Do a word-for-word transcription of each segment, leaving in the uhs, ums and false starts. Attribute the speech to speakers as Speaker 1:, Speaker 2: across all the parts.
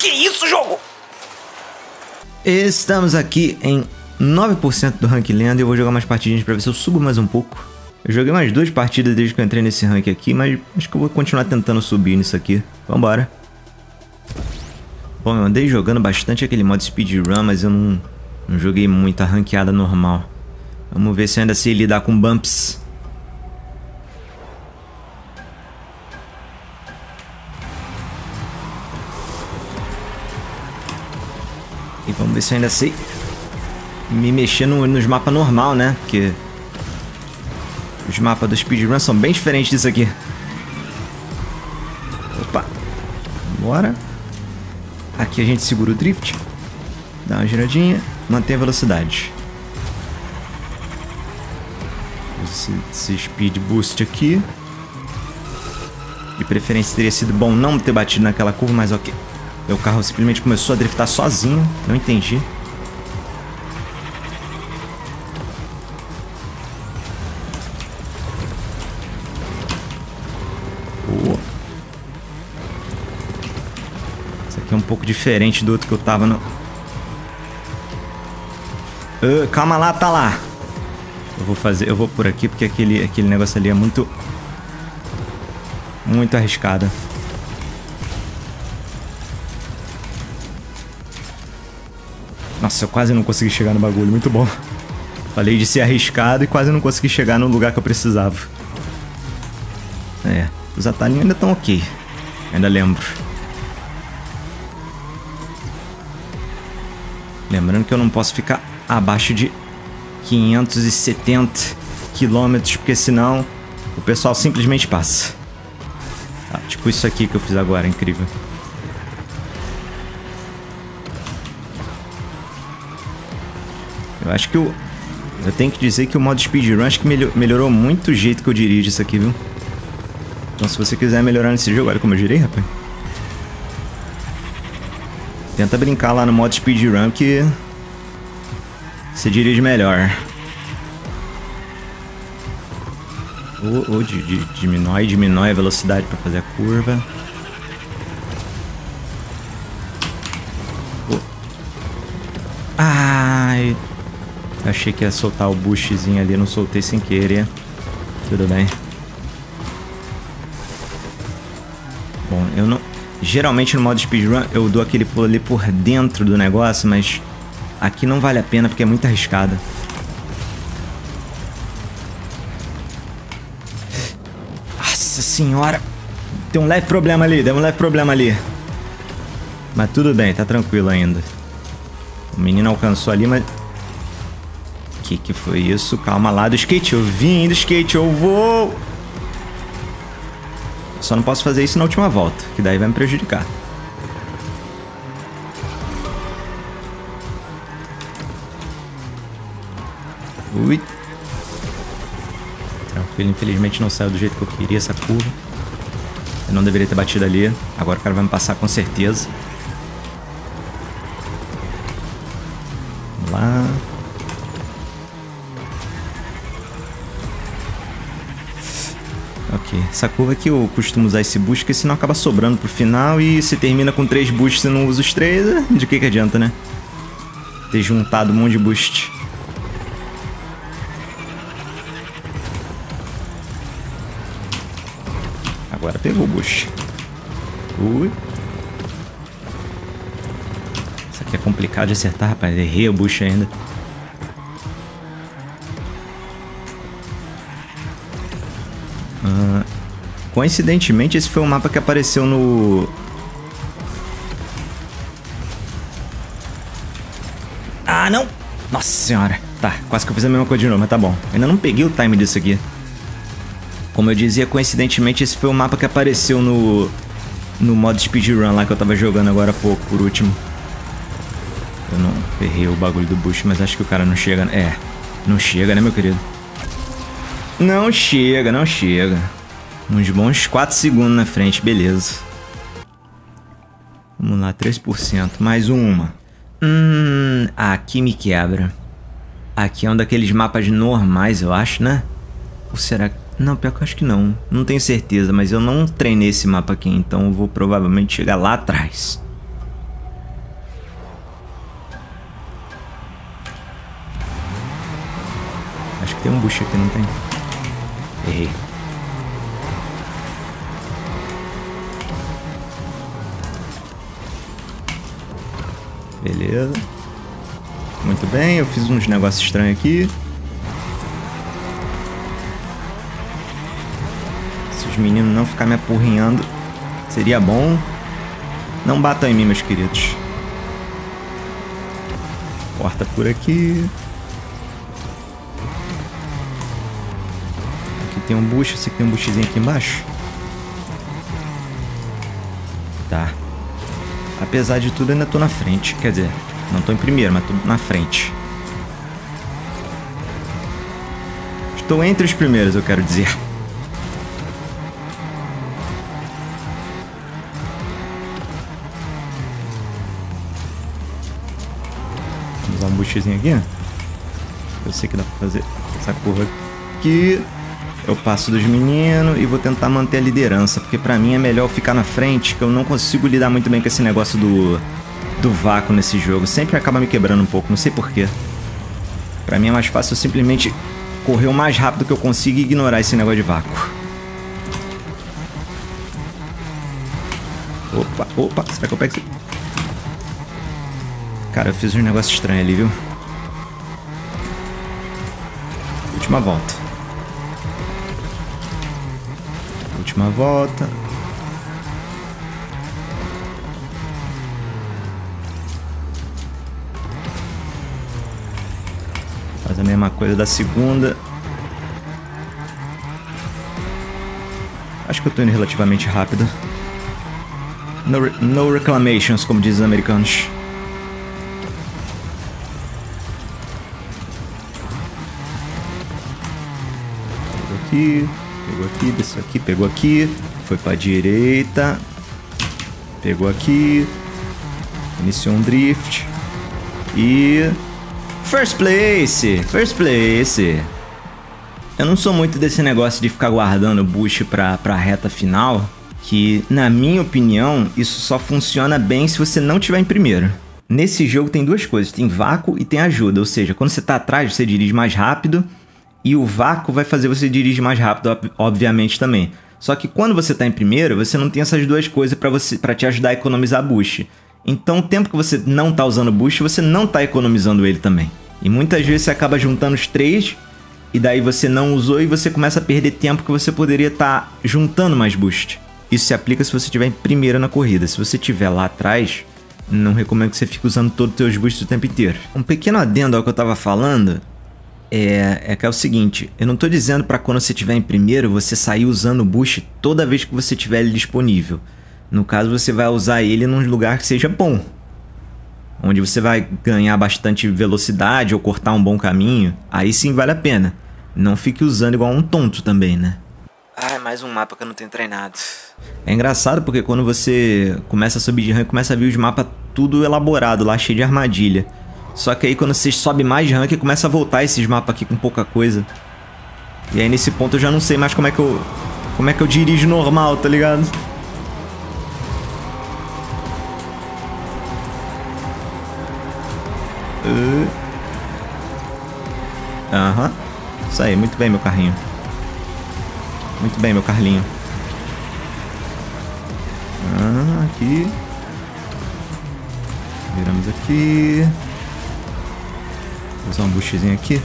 Speaker 1: Que isso, jogo?
Speaker 2: Estamos aqui em nove por cento do rank lenda e eu vou jogar umas partidinhas pra ver se eu subo mais um pouco. Eu joguei mais duas partidas desde que eu entrei nesse rank aqui, mas acho que eu vou continuar tentando subir nisso aqui. Vambora. Bom, eu andei jogando bastante aquele modo speedrun, mas eu não, não joguei muita ranqueada normal. Vamos ver se eu ainda sei lidar com bumps. E vamos ver se eu ainda sei me mexer no, nos mapas normal, né? Porque os mapas do speedrun são bem diferentes disso aqui. Opa. Bora. Aqui a gente segura o drift. Dá uma giradinha. Mantém a velocidade. Esse, esse speed boost aqui. De preferência teria sido bom não ter batido naquela curva, mas ok. Meu carro simplesmente começou a driftar sozinho. Não entendi. Oh. Isso aqui é um pouco diferente do outro que eu tava no... Uh, calma lá, tá lá. Eu vou fazer... Eu vou por aqui porque aquele, aquele negócio ali é muito... Muito arriscado. Nossa, eu quase não consegui chegar no bagulho, muito bom. Falei de ser arriscado e quase não consegui chegar no lugar que eu precisava. É, os atalhos ainda estão ok. Ainda lembro. Lembrando que eu não posso ficar abaixo de quinhentos e setenta quilômetros, porque senão o pessoal simplesmente passa. Ah, tipo isso aqui que eu fiz agora, incrível. Eu acho que eu... Eu tenho que dizer que o modo speedrun acho que melhor, melhorou muito o jeito que eu dirijo isso aqui, viu? Então se você quiser melhorar nesse jogo, olha como eu girei, rapaz. Tenta brincar lá no modo speedrun que... Você dirige melhor. Ou, ou di, di, diminui, diminui a velocidade pra fazer a curva. Oh. Ai... Achei que ia soltar o boostzinho ali, não soltei sem querer. Tudo bem. Bom, eu não... Geralmente no modo speedrun eu dou aquele pulo ali por dentro do negócio, mas aqui não vale a pena porque é muito arriscado. Nossa senhora! Tem um leve problema ali, deu um leve problema ali. Mas tudo bem, tá tranquilo ainda. O menino alcançou ali, mas... Que que foi isso? Calma lá do skate, eu vim do skate, eu vou... Só não posso fazer isso na última volta, que daí vai me prejudicar. Ui. Tranquilo, infelizmente não saiu do jeito que eu queria essa curva. Eu não deveria ter batido ali. Agora o cara vai me passar com certeza. Vamos lá. Ok, essa curva aqui eu costumo usar esse boost, porque senão acaba sobrando pro final e se termina com três boosts e não usa os três, de que que adianta, né? Ter juntado um monte de boost. Agora pegou o boost. Ui. Isso aqui é complicado de acertar, rapaz. Errei o boost ainda. Uh, coincidentemente, esse foi o mapa que apareceu no... Ah, não! Nossa senhora. Tá, quase que eu fiz a mesma coisa de novo, mas tá bom. Ainda não peguei o time disso aqui. Como eu dizia, coincidentemente, esse foi o mapa que apareceu no... No modo speedrun lá que eu tava jogando agora há pouco, por último. Eu não errei o bagulho do boost, mas acho que o cara não chega... É, não chega, né, meu querido? Não chega, não chega. Uns bons quatro segundos na frente, beleza. Vamos lá, três por cento. Mais uma. Hum, aqui me quebra. Aqui é um daqueles mapas normais, eu acho, né? Ou será que... Não, pior que eu acho que não. Não tenho certeza, mas eu não treinei esse mapa aqui, então eu vou provavelmente chegar lá atrás. Tem um bucho aqui, não tem? Errei. Beleza. Muito bem, eu fiz uns negócios estranhos aqui. Se os meninos não ficarem me apurrinhando, seria bom. Não batam em mim, meus queridos. Porta por aqui. Aqui tem um bucho. Você que tem um buchozinho aqui embaixo? Tá. Apesar de tudo, ainda tô na frente. Quer dizer, não tô em primeiro, mas tô na frente. Estou entre os primeiros, eu quero dizer. Vamos usar um buchozinho aqui. Eu sei que dá pra fazer essa curva aqui. Eu passo dos meninos e vou tentar manter a liderança, porque pra mim é melhor ficar na frente, que eu não consigo lidar muito bem com esse negócio do, do vácuo nesse jogo. Sempre acaba me quebrando um pouco, não sei porquê. Pra mim é mais fácil eu simplesmente correr o mais rápido que eu consigo e ignorar esse negócio de vácuo. Opa, opa, será que eu pego esse... Cara, eu fiz um negócio estranho ali, viu? Última volta. Última volta. Faz a mesma coisa da segunda. Acho que eu tô indo relativamente rápido. No, re no reclamations, como dizem os americanos. Pegou aqui. Pegou aqui, desceu aqui, pegou aqui, foi pra direita, pegou aqui, iniciou um drift e... First place! First place! Eu não sou muito desse negócio de ficar guardando o boost pra, pra reta final, que, na minha opinião, isso só funciona bem se você não estiver em primeiro. Nesse jogo tem duas coisas, tem vácuo e tem ajuda, ou seja, quando você tá atrás você dirige mais rápido, e o vácuo vai fazer você dirigir mais rápido, obviamente, também. Só que quando você tá em primeiro, você não tem essas duas coisas pra, você, pra te ajudar a economizar boost. Então, o tempo que você não tá usando boost, você não tá economizando ele também. E muitas vezes você acaba juntando os três, e daí você não usou e você começa a perder tempo que você poderia estar juntando mais boost. Isso se aplica se você estiver em primeiro na corrida. Se você estiver lá atrás, não recomendo que você fique usando todos os seus boosts o tempo inteiro. Um pequeno adendo ao que eu tava falando... É, é que é o seguinte, eu não tô dizendo pra quando você estiver em primeiro, você sair usando o boost toda vez que você tiver ele disponível. No caso, você vai usar ele num lugar que seja bom. Onde você vai ganhar bastante velocidade ou cortar um bom caminho. Aí sim vale a pena. Não fique usando igual um tonto também, né? Ai, mais um mapa que eu não tenho treinado. É engraçado porque quando você começa a subir de rank, começa a ver os mapas tudo elaborado lá, cheio de armadilha. Só que aí quando você sobe mais de rank, começa a voltar esses mapas aqui com pouca coisa. E aí nesse ponto eu já não sei mais como é que eu... Como é que eu dirijo normal, tá ligado? Aham. Uh. Uhum. Isso aí, muito bem meu carrinho. Muito bem meu Carlinho. Ah, aqui. Viramos aqui. Vou usar um boostzinho aqui.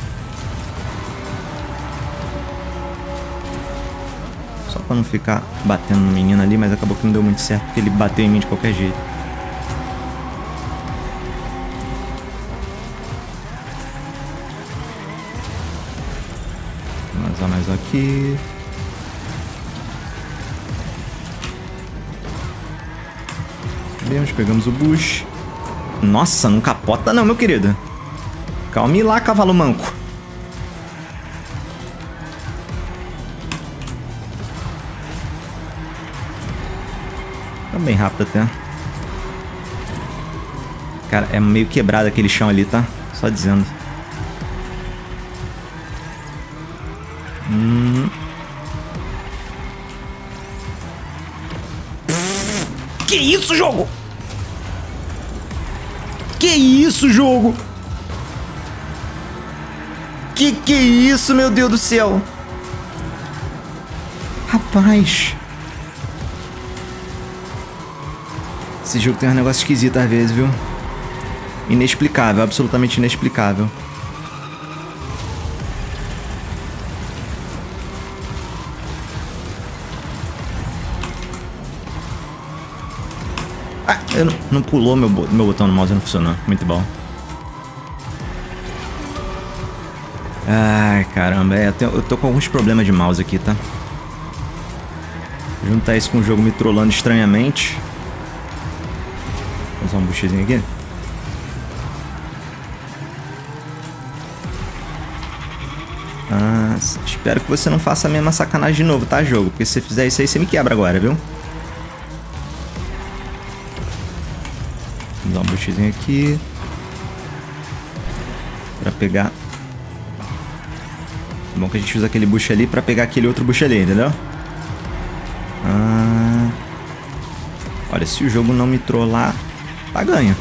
Speaker 2: Só pra não ficar batendo no menino ali, mas acabou que não deu muito certo, porque ele bateu em mim de qualquer jeito. Vou usar mais aqui. Vemos, pegamos o boost. Nossa, não capota não, meu querido. Calme lá, cavalo manco. Tá bem rápido até. Cara, é meio quebrado aquele chão ali, tá? Só dizendo. Hum. Que isso, jogo? Que isso, jogo? Que Que que é isso, meu Deus do céu? Rapaz. Esse jogo tem um negócio esquisito às vezes, viu? Inexplicável, absolutamente inexplicável. Ah, eu não, não pulou meu, meu botão no mouse, não funcionou. Muito bom. Ai, caramba, é, eu, tenho, eu tô com alguns problemas de mouse aqui, tá? Juntar isso com o jogo me trollando estranhamente. Vou usar um buchezinho aqui. Ah, espero que você não faça a mesma sacanagem de novo, tá, jogo? Porque se você fizer isso aí, você me quebra agora, viu? Vou dar um buchezinho aqui. Pra pegar... É bom que a gente usa aquele bush ali pra pegar aquele outro bush ali, entendeu? Ah... Olha, se o jogo não me trollar, tá ganho.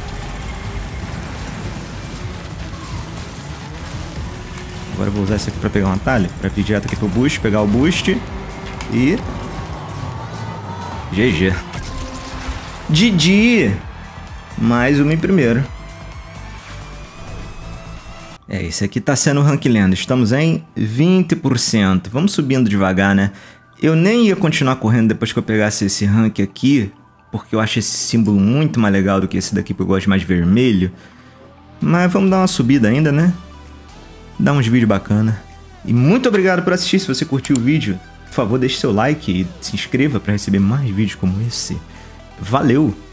Speaker 2: Agora eu vou usar esse aqui pra pegar um atalho. Pra vir direto aqui pro boost, pegar o boost. E... G G. G G! Mais uma em primeiro. É, esse aqui tá sendo o Rank Lenda. Estamos em vinte por cento. Vamos subindo devagar, né? Eu nem ia continuar correndo depois que eu pegasse esse rank aqui, porque eu acho esse símbolo muito mais legal do que esse daqui, porque eu gosto mais de vermelho. Mas vamos dar uma subida ainda, né? Dar uns vídeos bacanas. E muito obrigado por assistir. Se você curtiu o vídeo, por favor, deixe seu like e se inscreva para receber mais vídeos como esse. Valeu!